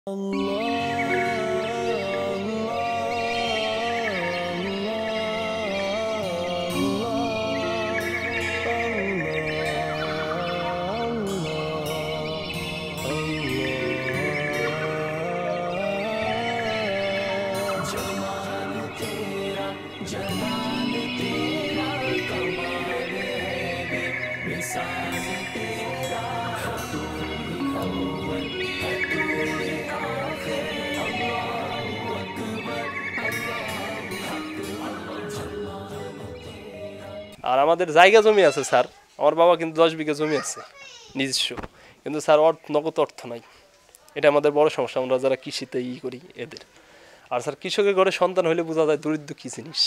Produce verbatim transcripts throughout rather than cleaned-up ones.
আর আমাদের জায়গা জমি আছে স্যার, আমার বাবা কিন্তু দশ বিঘা জমি আছে নিজস্ব, কিন্তু স্যার অর্থ নগদ অর্থ নাই। এটা আমাদের বড় সমস্যা, আমরা যারা কৃষিতে ই করি এদের। আর স্যার কৃষকের ঘরে সন্তান হলে বোঝা যায় দরিদ্র কী জিনিস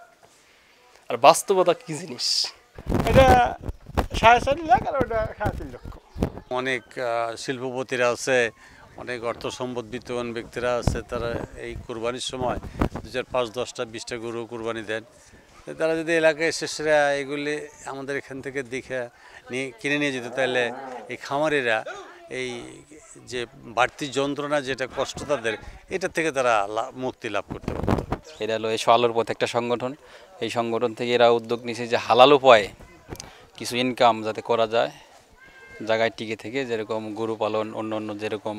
আর বাস্তবতা কী জিনিস। এটা সাড়ে চার লাখ আর ওটা সাড়ে তিন লক্ষ। অনেক শিল্পপতিরা আছে, অনেক অর্থ সম্পদ বিত্তবান ব্যক্তিরা আছে, তারা এই কোরবানির সময় দু চার পাঁচ দশটা বিশটা গরু কোরবানি দেন। তারা যদি এলাকায় এসে সেরা এগুলি আমাদের এখান থেকে দেখে নিয়ে কিনে নিয়ে যেত, তাহলে এই খামারিরা এই যে বাড়তি যন্ত্রণা যেটা কষ্ট তাদের, এটা থেকে তারা মুক্তি লাভ করতে পারত। এটা হলো এসো আলোর পথ একটা সংগঠন। এই সংগঠন থেকে এরা উদ্যোগ নিয়েছে যে হালাল উপায়ে কিছু ইনকাম যাতে করা যায় জায়গায় টিকে থেকে, যেরকম গরু পালন, অন্য অন্য যেরকম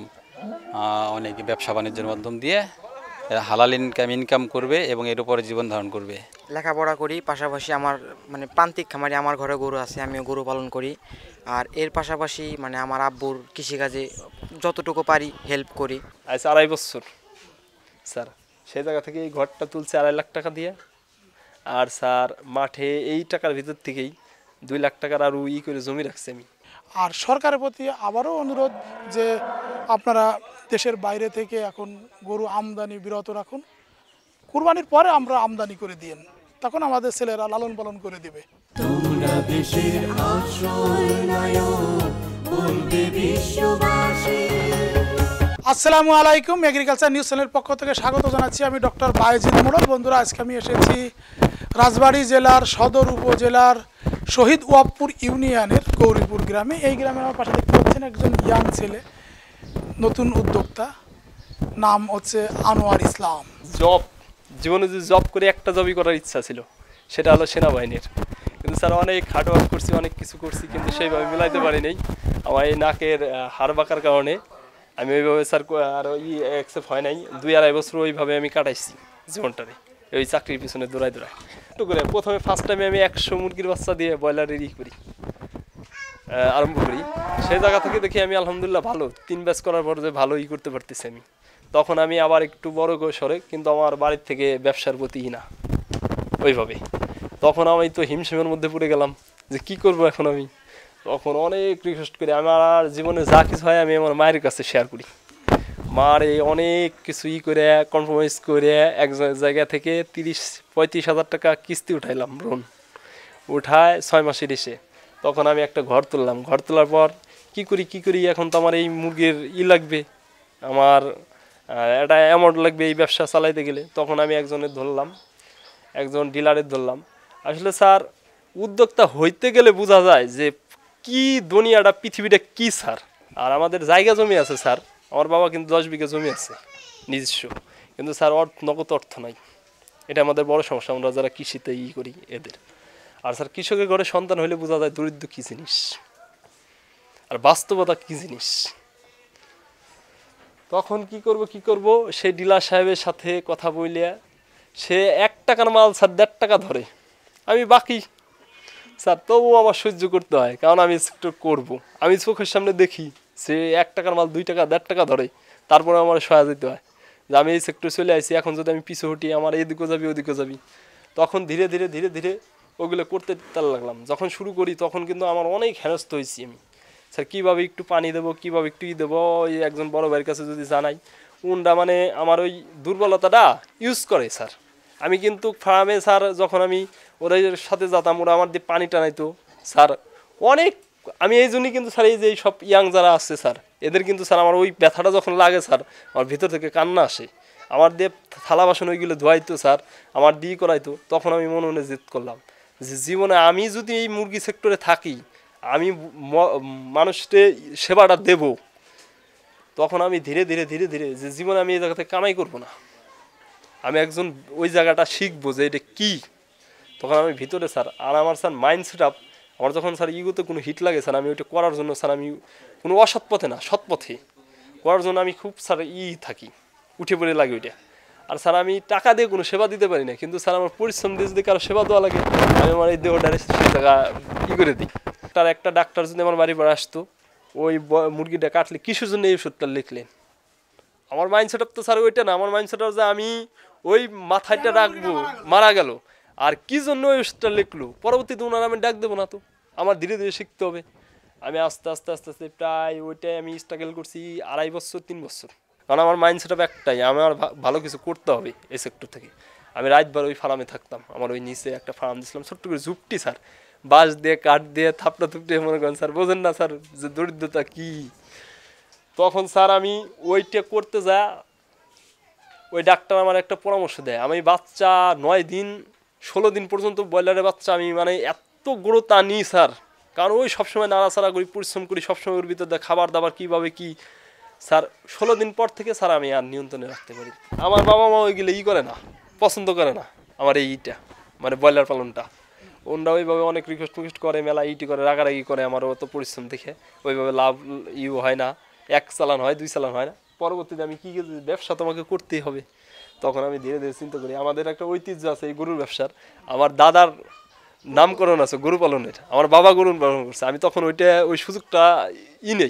অনেক ব্যবসা বাণিজ্যের মাধ্যম দিয়ে এরা হালাল ইনকাম ইনকাম করবে এবং এর উপরে জীবন ধারণ করবে। লেখাপড়া করি, পাশাপাশি আমার মানে প্রান্তিক খামারি, আমার ঘরে গরু আছে, আমিও গরু পালন করি। আর এর পাশাপাশি মানে আমার আব্বুর কৃষিকাজে যতটুকু পারি হেল্প করি। আজ আড়াই বছর স্যার সেই জায়গা থেকে এই ঘরটা তুলছে আড়াই লাখ টাকা দিয়ে। আর স্যার মাঠে এই টাকার ভিতর থেকেই দুই লাখ টাকার আরও ই করে জমি রাখছি আমি। আর সরকারের প্রতি আবারও অনুরোধ যে আপনারা দেশের বাইরে থেকে এখন গরু আমদানি বিরত রাখুন, কুরবানির পরে আমরা আমদানি করে দিন, তখন আমাদের ছেলেরা লালন পালন করে দিবে। তোমরা দেশের আসল নায়ক বলবে বিশ্ববাসী। আসসালামু আলাইকুম, এগ্রিকালচার নিউজ চ্যানেলের পক্ষ থেকে স্বাগত জানাচ্ছি। আমি ডক্টর বায়েজিদ মোড়ল। বন্ধুরা, আজকে আমি এসেছি রাজবাড়ী জেলার সদর উপজেলার শহীদ ওয়াবপুর ইউনিয়নের গৌরীপুর গ্রামে। এই গ্রামে আমার পাশে দেখতে পাচ্ছেন একজন ইয়াং ছেলে, নতুন উদ্যোক্তা, নাম হচ্ছে আনোয়ার ইসলাম। জব জীবনে যদি জব করে একটা জবই করার ইচ্ছা ছিল, সেটা হলো সেনাবাহিনীর। কিন্তু স্যার অনেক হার্ডওয়ার্ক করছি, অনেক কিছু করছি, কিন্তু সেইভাবে মিলাইতে পারি নাই। আমার এই নাকের হাড় বাঁকার কারণে আমি ওইভাবে স্যার আর ওই অ্যাকসেপ্ট হয় নাই। দুই আড়াই বছর ওইভাবে আমি কাটাইছি জীবনটারে, ওই চাকরির পিছনে দৌড়াই দৌড়াই একটু করে। প্রথমে ফার্স্ট টাইমে আমি একশো মুরগির বাচ্চা দিয়ে ব্রয়লারের ই করি আরম্ভ করি। সেই জায়গা থেকে দেখি আমি আলহামদুলিল্লাহ ভালো তিন ব্যাচ করার পর যে ভালো ই করতে পারতেছি আমি। তখন আমি আবার একটু বড় সরে, কিন্তু আমার বাড়ির থেকে ব্যবসার প্রতি না ওইভাবে। তখন আমি তো হিমশিমের মধ্যে পড়ে গেলাম যে কি করব এখন আমি। তখন অনেক রিকোয়েস্ট করি, আমার জীবনে যা কিছু হয় আমি আমার মায়ের কাছে শেয়ার করি। মার এই অনেক কিছু ই করে কম্প্রোমাইজ করে এক জায়গা থেকে তিরিশ পঁয়ত্রিশ হাজার টাকা কিস্তি উঠাইলাম, লোন উঠায় ছয় মাসের এসে। তখন আমি একটা ঘর তুললাম। ঘর তোলার পর কি করি কি করি এখন তো আমার এই মুরগির ই লাগবে, আমার একটা অ্যামাউন্ট লাগবে এই ব্যবসা চালাইতে গেলে। তখন আমি একজনের ধরলাম, একজন ডিলারের ধরলাম। আসলে স্যার উদ্যোক্তা হইতে গেলে বোঝা যায় যে কি দুনিয়াটা, পৃথিবীটা কি স্যার। আর আমাদের জায়গা জমি আছে স্যার, আমার বাবা কিন্তু দশ বিঘা জমি আছে নিজস্ব, কিন্তু স্যার অর্থ নগদ অর্থ নাই। এটা আমাদের বড় সমস্যা, আমরা যারা কৃষিতে ই করি এদের। আর স্যার কৃষকের ঘরে সন্তান হলে বোঝা যায় দরিদ্র কী জিনিস আর বাস্তবতা কী জিনিস। তখন কি করব কি করব সেই ডিলার সাহেবের সাথে কথা বলিয়া সে এক টাকার মাল স্যার দেড় টাকা ধরে, আমি বাকি স্যার তবুও আমার সহ্য করতে হয়, কারণ আমি সেক্টর করব। আমি চোখের সামনে দেখি সে এক টাকার মাল দুই টাকা দেড় টাকা ধরে, তারপরে আমার সহায় যেতে হয় যে আমি এই সেক্টর চলে আসছি, এখন যদি আমি পিছু হটি আমার এদিকেও যাবি ওদিকেও যাবি। তখন ধীরে ধীরে ধীরে ধীরে ওগুলো করতে তার লাগলাম। যখন শুরু করি তখন কিন্তু আমার অনেক হেনস্থ হয়েছি আমি, স্যার কীভাবে একটু পানি দেবো, কীভাবে একটু ই দেবো। ওই একজন বড় ভাইয়ের কাছে যদি জানাই, উনটা মানে আমার ওই দুর্বলতাটা ইউজ করে স্যার। আমি কিন্তু ফার্মে স্যার যখন আমি ওদের সাথে যেতাম, ওরা আমার দিয়ে পানি টানাইতো স্যার অনেক। আমি এই জন্যই কিন্তু স্যার এই যে সব ইয়াং যারা আসছে স্যার, এদের কিন্তু স্যার আমার ওই ব্যথাটা যখন লাগে স্যার, আমার ভিতর থেকে কান্না আসে। আমার দিয়ে থালা বাসন ওইগুলো ধোয়াইতো স্যার, আমার দিয়ে করাইতো। তখন আমি মনে মনে জেদ করলাম যে জীবনে আমি যদি এই মুরগি সেক্টরে থাকি, আমি মানুষকে সেবাটা দেব, তখন আমি ধীরে ধীরে ধীরে ধীরে যে জীবনে আমি এই জায়গাতে কামাই করবো না, আমি একজন ওই জায়গাটা শিখবো যে এটা কী, তখন আমি ভিতরে স্যার আর আমার স্যার মাইন্ড সেট আপ, আমার যখন স্যার ইগোতে কোনো হিট লাগে স্যার আমি ওইটা করার জন্য স্যার আমি কোনো অসৎ পথে না সৎ পথে করার জন্য আমি খুব স্যার ই থাকি, উঠে পড়ে লাগে ওইটা। আর স্যার আমি টাকা দিয়ে কোনো সেবা দিতে পারি না, কিন্তু স্যার আমার পরিশ্রম দিয়ে যদি কারো সেবা দেওয়া লাগে আমি আমার এই দেহটারে সেই জায়গা ই করে দিই। তার একটা ডাক্তার যদি আমার বাড়ি পরে আসতো, ওই মুরগিটা কাটলে কিসের জন্য এই ওষুধটা লিখলেন, আমার মাইন্ড সেট আপ তো স্যার ওইটা না, আমার মাইন্ড সেট আপ যে আমি ওই মাথাটা রাখবো মারা গেল আর কি জন্য ওই ওষুধটা লিখলো, পরবর্তীতে ওনার আমি ডাক দেবো না, তো আমার ধীরে ধীরে শিখতে হবে। আমি আস্তে আস্তে আস্তে আস্তে প্রায় ওইটাই আমি স্ট্রাগল করছি আড়াই বছর তিন বছর, কারণ আমার মাইন্ড সেট আপ একটাই, আমার ভালো কিছু করতে হবে এই সেক্টর থেকে। আমি রাতবার ওই ফার্মে থাকতাম, আমার ওই নিচে একটা ফার্ম দিয়েছিলাম ছোট্ট করে ঝুপটি স্যার, বাঁশ দিয়ে কাঠ দিয়ে থাপটা থুপটে মনে করেন স্যার, বোঝেন না স্যার যে দরিদ্রতা কী। তখন স্যার আমি ওইটা করতে যা ওই ডাক্তার আমার একটা পরামর্শ দেয়, আমি বাচ্চা নয় দিন ষোলো দিন পর্যন্ত ব্রয়লারের বাচ্চা আমি মানে এত গুরুত্ব নিই স্যার, কারণ ওই সবসময় নাড়াচাড়া করি পরিশ্রম করি সবসময়, ওর ভিতরে খাবার দাবার কীভাবে কী স্যার ষোলো দিন পর থেকে স্যার আমি আর নিয়ন্ত্রণে রাখতে পারি। আমার বাবা মা ওইগুলো ই করে না, পছন্দ করে না আমার এই ইটা মানে ব্রয়লার পালনটা, ওনরা ওইভাবে অনেক রিকোয়েস্ট রিকোয়েস্ট করে, মেলা ইটি করে, রাগারাগি করে, আমার অত পরিশ্রম দেখে ওইভাবে লাভ ইউ হয় না, এক চালান হয় দুই চালান হয় না। পরবর্তীতে আমি কী ব্যবসা তোমাকে করতেই হবে, তখন আমি ধীরে ধীরে চিন্তা করি আমাদের একটা ঐতিহ্য আছে এই গরুর ব্যবসার, আমার দাদার নামকরণ আছে গরু পালনের, আমার বাবা গরু পালন করছে, আমি তখন ওইটা ওই সুযোগটা ই নেই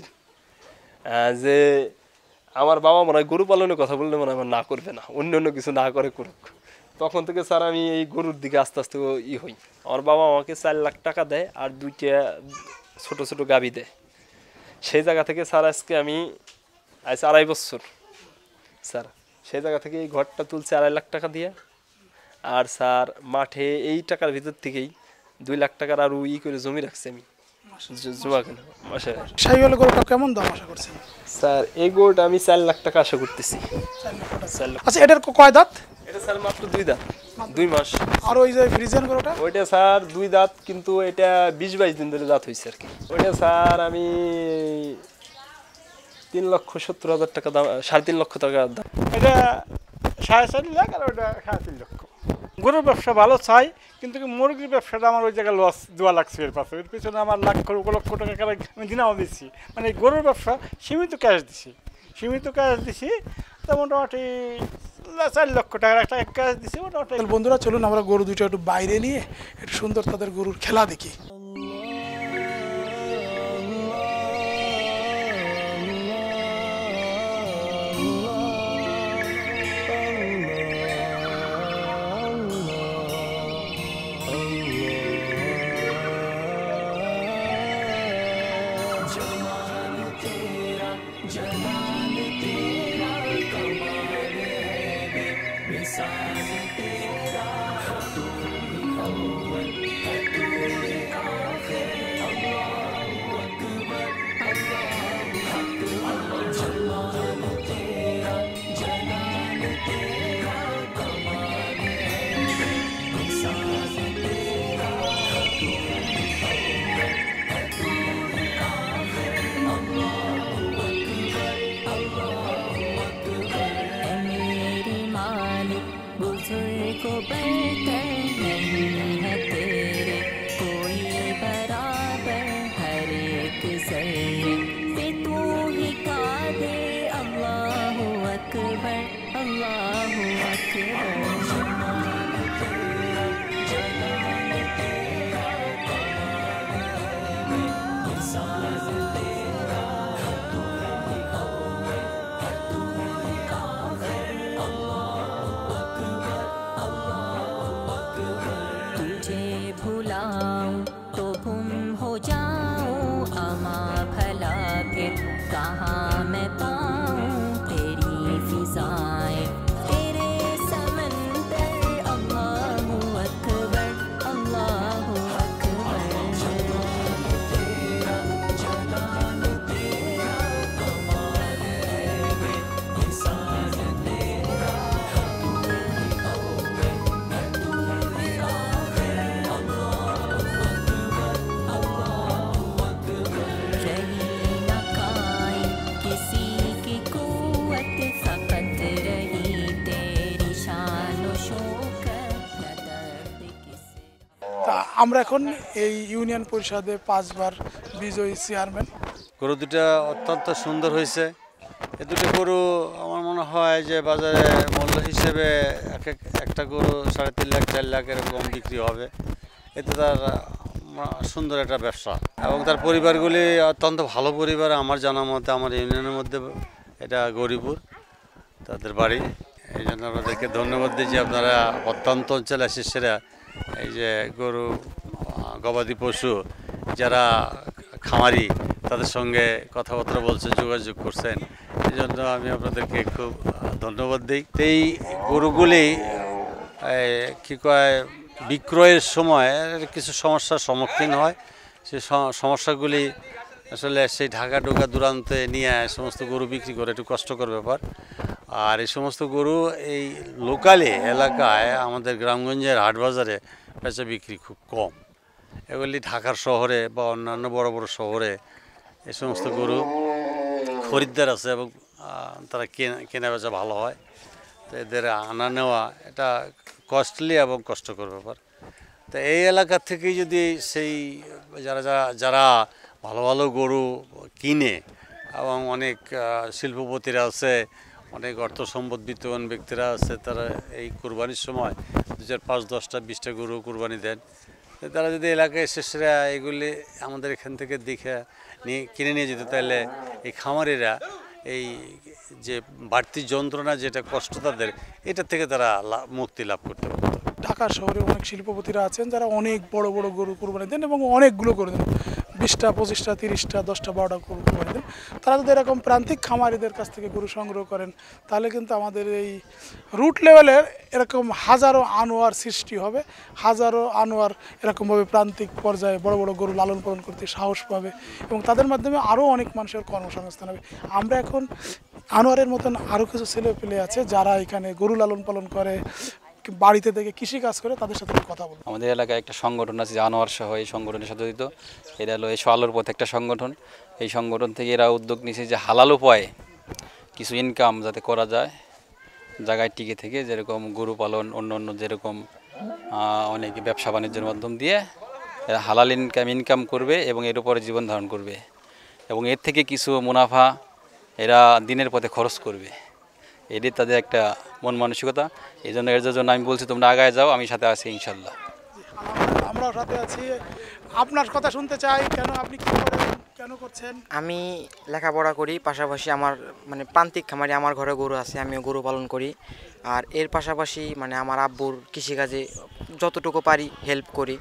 যে আমার বাবা মনে হয় গরু পালনের কথা বললে মনে হয় আমার না করবে না, অন্য অন্য কিছু না করে করুক। তখন থেকে স্যার আমি এই গরুর দিকে আস্তে আস্তে ই হই। আমার বাবা আমাকে চার লাখ টাকা দেয় আর দুইটা ছোট ছোট গাভী দেয়, সেই জায়গা থেকে স্যার আজকে আমি আজ আড়াই বছর স্যার সেই জায়গা থেকে এই ঘরটা তুলছে আড়াই লাখ টাকা দিয়ে, আর স্যার মাঠে এই টাকার ভিতর থেকেই দুই লাখ টাকার আরও ই করে জমি রাখছি আমি জমা কেন মাসে। শাহিওয়াল গরুটা কেমন দাম আশা করছেন স্যার? এই গরুটা আমি চার লাখ টাকা আশা করতেছি। আচ্ছা, এটার কয় দাঁত? এটা স্যার মাত্র দুই দাঁত, দুই মাস। আর ওই যে ফ্রিজিয়ান গরুটা? ওইটা স্যার দুই দাঁত, কিন্তু এটা বিশ বাইশ দিন ধরে দাঁত হয়েছে আর কি। ওইটা স্যার আমি তিন লক্ষ সত্তর হাজার টাকা দাম, সাড়ে তিন লক্ষ টাকা দাম। এটা সাড়ে চার লাখ আর ওটা সাড়ে তিন লক্ষ। গরুর ব্যবসা ভালো চাই, কিন্তু মুরগির ব্যবসাটা আমার ওই জায়গায় লস দেওয়া লাগছে, এর পাশে এর পিছনে আমার লাখ লক্ষ টাকা আমি দিনাও দিচ্ছি, মানে গরুর ব্যবসা সীমিত ক্যাশ দিছি, সীমিত ক্যাশ দিছি তা মোটামুটি চার লক্ষ টাকার একটা ক্যাশ দিছি মোটামুটি। বন্ধুরা চলুন আমরা গরু দুটো একটু বাইরে নিয়ে একটু সুন্দর তাদের গরুর খেলা দেখি। कहाँ मैं पाऊँ तेरी फिजाएं, तेरे समंदर আমরা এখন এই ইউনিয়ন পরিষদে পাঁচবার বিজয়ী চেয়ারম্যান। গরু দুটা অত্যন্ত সুন্দর হয়েছে। এ দুটো গরু আমার মনে হয় যে বাজারে মূল্য হিসেবে এক এক একটা গরু সাড়ে তিন লাখ চার লাখ এরকম বিক্রি হবে। এতে তার সুন্দর একটা ব্যবসা এবং তার পরিবারগুলি অত্যন্ত ভালো পরিবার। আমার জানা মতে আমার ইউনিয়নের মধ্যে এটা গরিপুর তাদের বাড়ি। এই জন্য আপনাদেরকে ধন্যবাদ দিই যে আপনারা অত্যন্ত অঞ্চলে শিষ্যরা এই যে গরু গবাদি পশু যারা খামারি তাদের সঙ্গে কথাবার্তা বলছেন, যোগাযোগ করছেন, এই জন্য আমি আপনাদেরকে খুব ধন্যবাদ দিই। এই গরুগুলি কী কয় বিক্রয়ের সময় কিছু সমস্যার সম্মুখীন হয়। সেই সমস্যাগুলি আসলে সেই ঢাকা ঢোকা দূরান্তে নিয়ে সমস্ত গরু বিক্রি করে একটু কষ্টকর ব্যাপার। আর এই সমস্ত গরু এই লোকালি এলাকায় আমাদের গ্রামগঞ্জের হাট বাজারে বেচা বিক্রি খুব কম। এগুলি ঢাকার শহরে বা অন্যান্য বড় বড় শহরে এই সমস্ত গরু খরিদ্দার আছে এবং তারা কেনা কেনা বেচা ভালো হয়। তো এদের আনা নেওয়া এটা কস্টলি এবং কষ্টকর ব্যাপার। তো এই এলাকা থেকেই যদি সেই যারা যারা যারা ভালো ভালো গরু কিনে এবং অনেক শিল্পপতিরা আছে, অনেক অর্থ সম্পদ বিত্তবান ব্যক্তিরা আছে, তারা এই কুরবানির সময় দু চার পাঁচ দশটা বিশটা গরু কুরবানি দেন। তারা যদি এলাকায় এসে এগুলি আমাদের এখান থেকে দেখে নিয়ে কিনে নিয়ে যেত, তাহলে এই খামারিরা এই যে বাড়তি যন্ত্রণা যেটা কষ্ট তাদের, এটা থেকে তারা মুক্তি লাভ করতে পারত। ঢাকা শহরে অনেক শিল্পপতিরা আছেন যারা অনেক বড় বড় গরু কুরবানি দেন এবং অনেকগুলো করে দেন, বিশটা পঁচিশটা তিরিশটা দশটা বারোটা গরু কুরবানি দেন। তারা যদি এরকম প্রান্তিক খামারিদের কাছ থেকে গরু সংগ্রহ করেন তাহলে কিন্তু আমাদের এই রুট লেভেলের এরকম হাজারো আনোয়ার সৃষ্টি হবে। হাজারো আনোয়ার এরকমভাবে প্রান্তিক পর্যায়ে বড় বড় গরু লালন পালন করতে সাহস পাবে এবং তাদের মাধ্যমে আরও অনেক মানুষের কর্মসংস্থান হবে। আমরা এখন আনোয়ারের মতন আরও কিছু ছেলে পেলে আছে যারা এখানে গরু লালন পালন করে, বাড়িতে থেকে কৃষি কাজ করে, তাদের সাথে কথা বলবো। আমাদের এলাকায় একটা সংগঠন আছে আনোয়ার সহ, এই সংগঠনের সাথে জড়িত। এটা হলো এসো আলোর পথে একটা সংগঠন। এই সংগঠন থেকে এরা উদ্যোগ নিয়েছে যে হালাল উপায়ে কিছু ইনকাম যাতে করা যায় জায়গায় টিকে থেকে, যেরকম গরু পালন, অন্য অন্য যেরকম অনেক ব্যবসা বাণিজ্যের মাধ্যম দিয়ে এরা হালাল ইনকাম ইনকাম করবে এবং এর উপরে জীবন ধারণ করবে এবং এর থেকে কিছু মুনাফা এরা দিনের পথে খরচ করবে। এটি তাদের একটা মন মানসিকতা। এই জন্য এর জন্য আমি বলছি তোমরা আগায় যাও, আমি সাথে আছি ইনশাল্লাহ। আমরাও সাথে আছি। আপনার কথা শুনতে চাই, কেন আপনি কি করেন, কেন করছেন? আমি লেখাপড়া করি, পাশাপাশি আমার মানে প্রান্তিক খামারি আমার ঘরে গরু আছে, আমিও গরু পালন করি। আর এর পাশাপাশি মানে আমার আব্বুর কৃষিকাজে যতটুকু পারি হেল্প করি।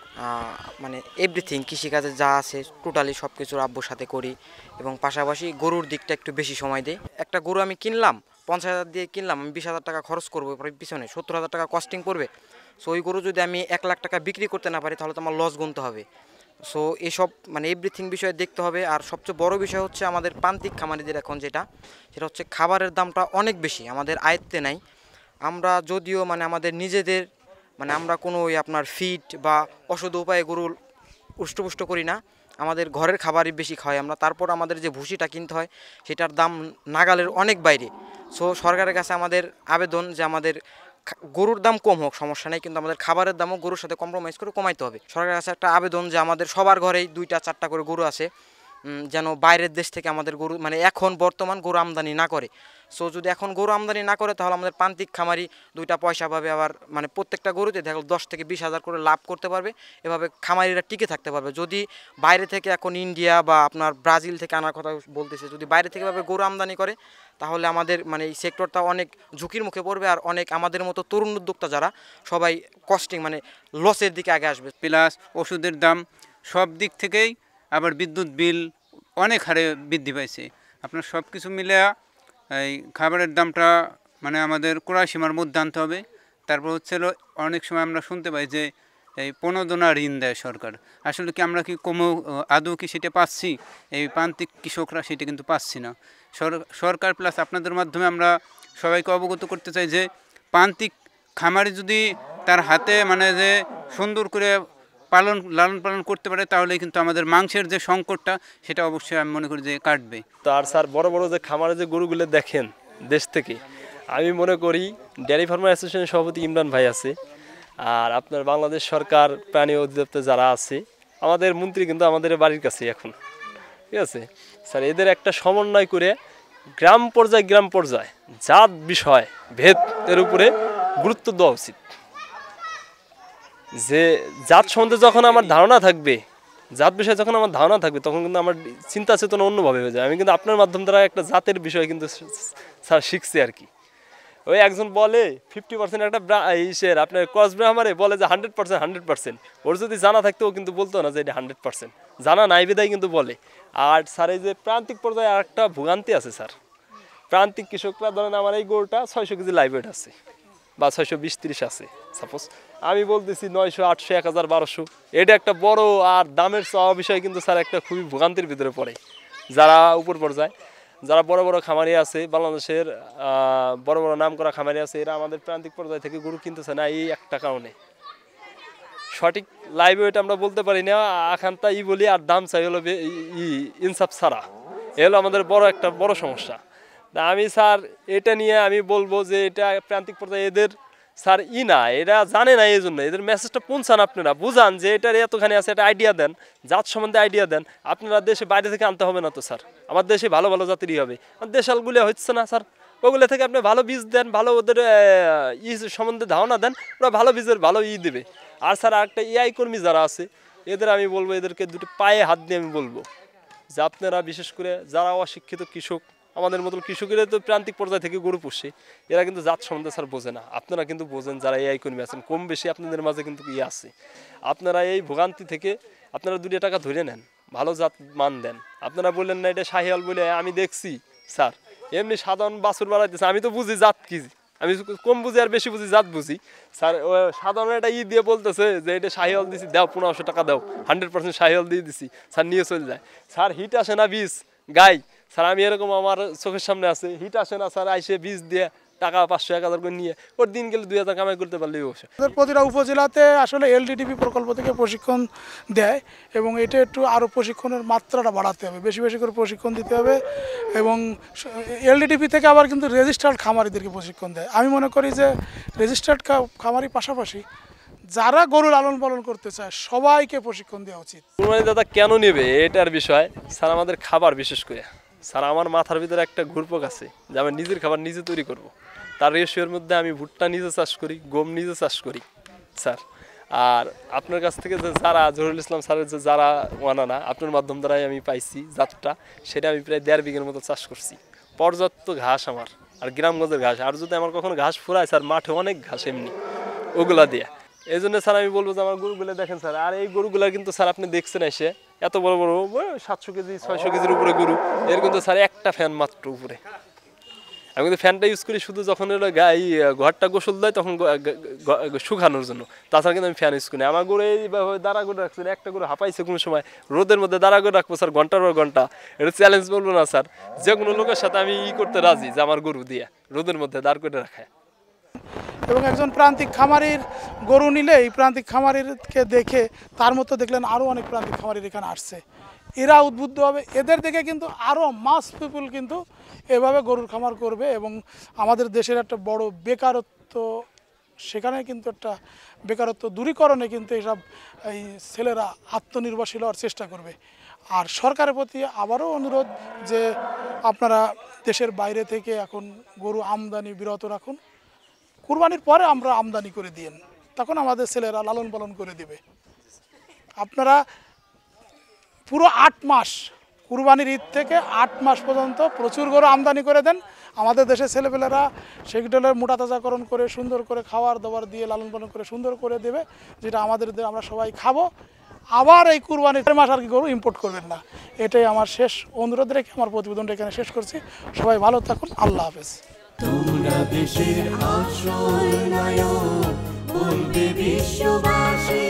মানে এভরিথিং কৃষিকাজে যা আছে টোটালি সব কিছু আব্বুর সাথে করি এবং পাশাপাশি গরুর দিকটা একটু বেশি সময় দিই। একটা গরু আমি কিনলাম পঞ্চাশ হাজার দিয়ে কিনলাম, আমি বিশ হাজার টাকা খরচ করবো পিছনে, সত্তর হাজার টাকা কস্টিং পড়বে। সো ওই গরু যদি আমি এক লাখ টাকা বিক্রি করতে না পারি তাহলে তো আমার লস গুনতে হবে। সো এসব মানে এভরিথিং বিষয়ে দেখতে হবে। আর সবচেয়ে বড় বিষয় হচ্ছে আমাদের প্রান্তিক খামারিদের এখন যেটা সেটা হচ্ছে খাবারের দামটা অনেক বেশি, আমাদের আয়ত্তে নাই। আমরা যদিও মানে আমাদের নিজেদের মানে আমরা কোনো ওই আপনার ফিড বা অশুদ্ধ উপায়ে গরু উষ্টপুষ্ট করি না, আমাদের ঘরের খাবারই বেশি খাওয়াই আমরা। তারপর আমাদের যে ভুসিটা কিনতে হয় সেটার দাম নাগালের অনেক বাইরে। সো সরকারের কাছে আমাদের আবেদন যে আমাদের গরুর দাম কম হোক সমস্যা নেই, কিন্তু আমাদের খাবারের দামও গরুর সাথে কম্প্রোমাইজ করে কমাইতে হবে। সরকারের কাছে একটা আবেদন যে আমাদের সবার ঘরেই দুইটা চারটা করে গরু আছে, যেন বাইরের দেশ থেকে আমাদের গরু মানে এখন বর্তমান গরু আমদানি না করে। সো যদি এখন গরু আমদানি না করে তাহলে আমাদের প্রান্তিক খামারি দুইটা পয়সা পাবে, আবার মানে প্রত্যেকটা গরুতে দেখো দশ থেকে বিশ হাজার করে লাভ করতে পারবে। এভাবে খামারিরা টিকে থাকতে পারবে। যদি বাইরে থেকে এখন ইন্ডিয়া বা আপনার ব্রাজিল থেকে আনার কথা বলতেছে, যদি বাইরে থেকে এভাবে গরু আমদানি করে তাহলে আমাদের মানে এই সেক্টরটা অনেক ঝুঁকির মুখে পড়বে। আর অনেক আমাদের মতো তরুণ উদ্যোক্তা যারা সবাই কস্টিং মানে লসের দিকে আগে আসবে। প্লাস ওষুধের দাম সব দিক থেকেই, আবার বিদ্যুৎ বিল অনেক হারে বৃদ্ধি পাইছে। আপনার সব কিছু মিলে এই খাবারের দামটা মানে আমাদের ক্রয় সীমার মধ্যে আনতে হবে। তারপর হচ্ছে অনেক সময় আমরা শুনতে পাই যে এই প্রণোদনা ঋণ দেয় সরকার, আসলে কি আমরা কি কমও আদৌ কি সেটা পাচ্ছি? এই প্রান্তিক কৃষকরা সেটা কিন্তু পাচ্ছি না। সরকার প্লাস আপনাদের মাধ্যমে আমরা সবাইকে অবগত করতে চাই যে প্রান্তিক খামারি যদি তার হাতে মানে যে সুন্দর করে পালন লালন পালন করতে পারে তাহলে কিন্তু আমাদের মাংসের যে সংকটটা সেটা অবশ্যই আমি মনে করি যে কাটবে। তো আর স্যার বড় বড় যে খামারে যে গরুগুলো দেখেন দেশ থেকে, আমি মনে করি ডেয়ারি ফার্মার অ্যাসোসিয়েশনের সভাপতি ইমরান ভাই আছে, আর আপনার বাংলাদেশ সরকার প্রাণী অধিদপ্তর যারা আছে, আমাদের মন্ত্রী কিন্তু আমাদের বাড়ির কাছে এখন, ঠিক আছে স্যার। এদের একটা সমন্বয় করে গ্রাম পর্যায়ে গ্রাম পর্যায়ে জাত বিষয় ভেদের উপরে গুরুত্ব দেওয়া উচিত। যে জাত সম্বন্ধে যখন আমার ধারণা থাকবে, জাত বিষয়ে যখন আমার ধারণা থাকবে, তখন কিন্তু আমার চিন্তা চেতনা অন্যভাবে হয়ে যায়। আমি কিন্তু আপনার মাধ্যম দ্বারা একটা জাতের বিষয় কিন্তু স্যার শিখছি আর কি। ওই একজন বলে ফিফটি পার্সেন্ট একটা ইসের আপনার ক্রস ব্রাহ্মারে বলে যে হান্ড্রেড পার্সেন্ট হান্ড্রেড পার্সেন্ট ওর যদি জানা থাকতো ও কিন্তু বলতো না যে এটা হান্ড্রেড পার্সেন্ট, জানা নাই বিদায় কিন্তু বলে। আর স্যার এই যে প্রান্তিক পর্যায়ে আর একটা ভোগান্তি আছে স্যার, প্রান্তিক কৃষকরা ধরেন আমার এই গরুটা ছয়শো কেজি লাইভ ওয়েট আছে বা ছয়শো বিশ তিরিশ আছে সাপোজ, আমি বলতেছি নয়শো আটশো এক হাজার বারোশো, এটা একটা বড় আর দামের চাওয়া বিষয় কিন্তু স্যার একটা খুবই ভোগান্তির ভিতরে পড়ে। যারা উপর পর্যায়ে যারা বড় বড় খামারি আছে, বাংলাদেশের বড় বড় নাম করা খামারি আছে, এরা আমাদের প্রান্তিক পর্যায় থেকে গরু কিনতেছে না এই একটা কারণে। সঠিক লাইভ ওয়েট আমরা বলতে পারি না, আখান্তা ই বলি আর দাম চাই হলো ই ইনসাফ ছাড়া, এ হলো আমাদের বড় একটা বড় সমস্যা। তা আমি স্যার এটা নিয়ে আমি বলবো যে এটা প্রান্তিক পর্যায়ে এদের স্যার ই না, এরা জানে না, এই জন্য এদের মেসেজটা পৌঁছান, আপনারা বুঝান যে এটার এতখানি আছে, একটা আইডিয়া দেন, জাত সম্বন্ধে আইডিয়া দেন। আপনারা দেশে বাইরে থেকে আনতে হবে না তো স্যার, আমার দেশে ভালো ভালো জাতেরই হবে, আর দেশালগুলো হচ্ছে না স্যার, ওগুলো থেকে আপনি ভালো বীজ দেন, ভালো ওদের ই সম্বন্ধে ধারণা দেন, ওরা ভালো বীজের ভালো ই দেবে। আর স্যার আরেকটা এআই কর্মী যারা আছে, এদের আমি বলবো এদেরকে দুটো পায়ে হাত দিয়ে আমি বলবো যে আপনারা বিশেষ করে যারা অশিক্ষিত কৃষক, আমাদের মতো কৃষকেরা তো প্রান্তিক পর্যায় থেকে গরু পুষে, এরা কিন্তু জাত সম্বন্ধে স্যার বোঝে না। আপনারা কিন্তু বোঝেন, যারা এআই কর্মী আছেন কম বেশি আপনাদের মাঝে কিন্তু ইয়ে আছে, আপনারা এই ভোগান্তি থেকে আপনারা দুটো টাকা ধরে নেন, ভালো জাত মান দেন। আপনারা বললেন না এটা শাহিয়াল বলে, আমি দেখছি স্যার এমনি সাধারণ বাছুর বাড়াইতেছে, আমি তো বুঝি জাত কি, আমি কম বুঝি আর বেশি বুঝি জাত বুঝি স্যার। সাধারণ একটা ই দিয়ে বলতেছে যে এটা শাহিয়াল দিছি, দাও পনেরোশো টাকা দাও, হান্ড্রেড পার্সেন্ট শাহিয়াল দিয়ে দিছি স্যার, নিয়ে চলে যায় স্যার। হিট আসে না বীজ গাই স্যার, আমি এরকম আমার চোখের সামনে আছে, হিট আসে না স্যার, আইসে বীজ দিয়ে টাকা পাঁচশো এক হাজার করে নিয়ে ওর দিন গেলে দুই হাজার কামাই করতে পারলেই বসে। প্রতিটা উপজেলাতে আসলে এলডিটিপি প্রকল্প থেকে প্রশিক্ষণ দেয় এবং এটা একটু আরও প্রশিক্ষণের মাত্রাটা বাড়াতে হবে, বেশি বেশি করে প্রশিক্ষণ দিতে হবে। এবং এলডিটিপি থেকে আবার কিন্তু রেজিস্টার্ড খামারিদেরকে প্রশিক্ষণ দেয়। আমি মনে করি যে রেজিস্টার্ড খামারি পাশাপাশি যারা গরু লালন পালন করতে চায় সবাইকে প্রশিক্ষণ দেওয়া উচিত। কুরবানি দাদা কেন নেবে এটার বিষয় স্যার, আমাদের খাবার বিশেষ করে স্যার আমার মাথার ভিতরে একটা ঘুরপক আছে যে আমি নিজের খাবার নিজে তৈরি করব। তার রেশিওর মধ্যে আমি ভুট্টা নিজে চাষ করি, গম নিজে চাষ করি স্যার। আর আপনার কাছ থেকে যে যারা জহুরুল ইসলাম স্যারের যে যারা ওয়ানানা আপনার মাধ্যম দ্বারাই আমি পাইছি জাতটা, সেটা আমি প্রায় দেড় বিঘের মতো চাষ করছি। পর্যাপ্ত ঘাস আমার, আর গ্রামগঞ্জের ঘাস, আর যদি আমার কখনো ঘাস ফুরায় স্যার, মাঠে অনেক ঘাস এমনি ওগুলা দিয়ে। এই জন্য স্যার আমি বলবো যে আমার গরুগুলো দেখেন স্যার, আর এই গরুগুলা কিন্তু স্যার আপনি দেখছেন এসে এত বড় বড় সাতশো কেজি ছয়শো কেজির উপরে গরু, এর কিন্তু স্যার একটা ফ্যান মাত্র উপরে। আমি কিন্তু ফ্যানটা ইউজ করি শুধু যখন হলো গাই ঘরটা গোসল দেয় তখন শুকানোর জন্য, তাছাড়া কিন্তু আমি ফ্যান ইউজ করি। আমার গরু এইভাবে দাঁড়া করে রাখছি, একটা গরু হাঁপাইছে কোনো সময়, রোদের মধ্যে দাঁড়া করে রাখবো স্যার ঘন্টার পর ঘন্টা, এটা চ্যালেঞ্জ বলবো না স্যার, যে কোনো লোকের সাথে আমি ই করতে রাজি যে আমার গরু দিয়ে রোদের মধ্যে দাঁড় করে রাখায়। এবং একজন প্রান্তিক খামারির গরু নিলে এই প্রান্তিক খামারিকে দেখে তার মতো দেখলেন আরও অনেক প্রান্তিক খামারির এখানে আসছে, এরা উদ্বুদ্ধ হবে, এদের দেখে কিন্তু আরও মাস পিপুল কিন্তু এভাবে গরুর খামার করবে। এবং আমাদের দেশের একটা বড় বেকারত্ব, সেখানে কিন্তু একটা বেকারত্ব দূরীকরণে কিন্তু এইসব এই ছেলেরা আত্মনির্ভরশীল হওয়ার চেষ্টা করবে। আর সরকারের প্রতি আবারও অনুরোধ যে আপনারা দেশের বাইরে থেকে এখন গরু আমদানি বিরত রাখুন, কুরবানির পরে আমরা আমদানি করে দিন, তখন আমাদের ছেলেরা লালন পালন করে দিবে। আপনারা পুরো আট মাস কুরবানির ঈদ থেকে আট মাস পর্যন্ত প্রচুর গরু আমদানি করে দেন, আমাদের দেশের ছেলেপেলেরা সেগুলোর মোটা তাজাকরণ করে সুন্দর করে খাওয়ার দাবার দিয়ে লালন পালন করে সুন্দর করে দেবে, যেটা আমাদের আমরা সবাই খাবো। আবার এই কুরবানির মাস আর কি গরু ইম্পোর্ট করবেন না, এটাই আমার শেষ অনুরোধ রেখে আমার প্রতিবেদনটা এখানে শেষ করছি। সবাই ভালো থাকুন, আল্লাহ হাফেজ। তোমরা দেশের আসল নায়ক, বলবে বিশ্ববাসী।